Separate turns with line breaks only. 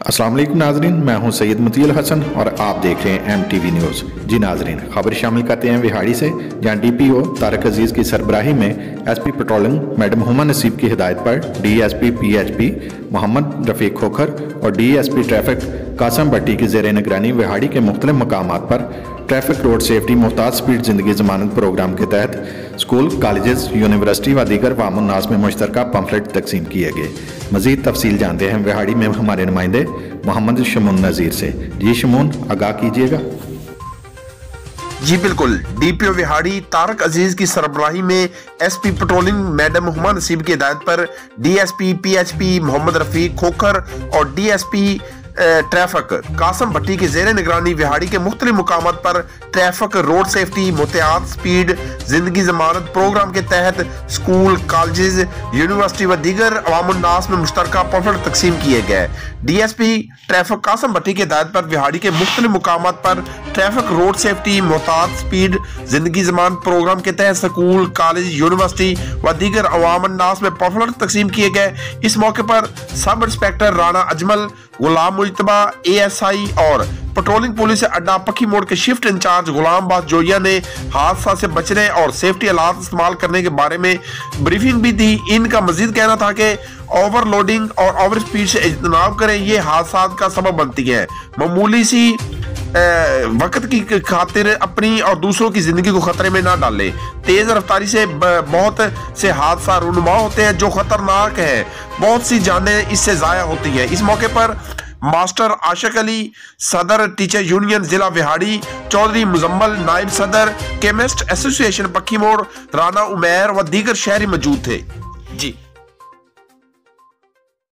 अस्सलाम वालेकुम नाजरीन, मैं हूं सैयद मुतील हसन और आप देख रहे हैं MTV न्यूज़। जी नाजरीन, खबर शामिल करते हैं विहाड़ी से, जहां DPO तारक अजीज़ की सरबराही में SP पेट्रोलिंग मैडम हुमा नसीब की हिदायत पर DSP PHP मोहम्मद रफ़ीक खोखर और DSP ट्रैफिक कासम भट्टी की ज़ेर निगरानी विहाड़ी के मुख्तलिफ मकामात पर ट्रैफिक रोड सेफ्टी मोहताज स्पीड ज़िंदगी ज़मानत प्रोग्राम के तहत स्कूल, कॉलेजेस, यूनिवर्सिटी व दीगर वामुन्नास में मुश्तरका पम्फलेट तकसीम किए गए। मज़ीद तफसील जानते हैं विहाड़ी में हमारे नुमाइंदे मोहम्मद शमून नज़ीर से। जी शमून, आगाह कीजिएगा।
जी बिल्कुल, DPO विहाड़ी तारक अजीज की सरबराही में SP पेट्रोलिंग मैडम हुमा नसीब की हिदायत पर DSP PHP मोहम्मद रफ़ीक खोखर और DSP ट्रैफिक कासम भट्टी की ज़ेर निगरानी विहाड़ी के मुख्तलिफ मुकामात पर ट्रैफिक रोड सेफ्टी मोहताज स्पीड जिंदगी जमानत प्रोग्राम के तहत स्कूल, कॉलेजेस, यूनिवर्सिटी व दीगर अवामुन्नास में मुश्तरका पम्फलेट तकसीम किए गए। DSP ट्रैफिक कासम भट्टी की हिदायत पर विहाड़ी के मुख्तलिफ मुकामात पर ट्रैफिक रोड सेफ्टी मोहताज स्पीड जिंदगी जमानत प्रोग्राम के तहत स्कूल, कॉलेज, यूनिवर्सिटी व दीगर अवामुन्नास में पम्फलेट तकसीम किए गए। इस मौके पर sub inspector Rana Ajmal, Ghulam Mujtaba ASI और पेट्रोलिंग पुलिस अड्डा पक्की मोड़ के शिफ्ट इंचार्ज गुलाम बास जोया ने हादसा से बचने और सेफ्टी आलात इस्तेमाल करने के बारे में ब्रीफिंग भी दी। इनका मजीद कहना था कि ओवरलोडिंग और ओवर स्पीड से इज्तनाब करें, ये हादसा का सबब बनती है। मामूली सी वक्त की खातिर अपनी और दूसरों की जिंदगी को खतरे में ना डालें। तेज रफ्तारी से बहुत से हादसा रूनुमा होते हैं जो खतरनाक है, बहुत सी जानें इससे जाया होती है। इस मौके पर मास्टर आशिक अली, सदर टीचर यूनियन जिला विहाड़ी, चौधरी मुजम्मल नायब सदर, केमिस्ट एसोसिएशन पक्की मोड़, राना उमैर व दीगर शहरी मौजूद थे। जी।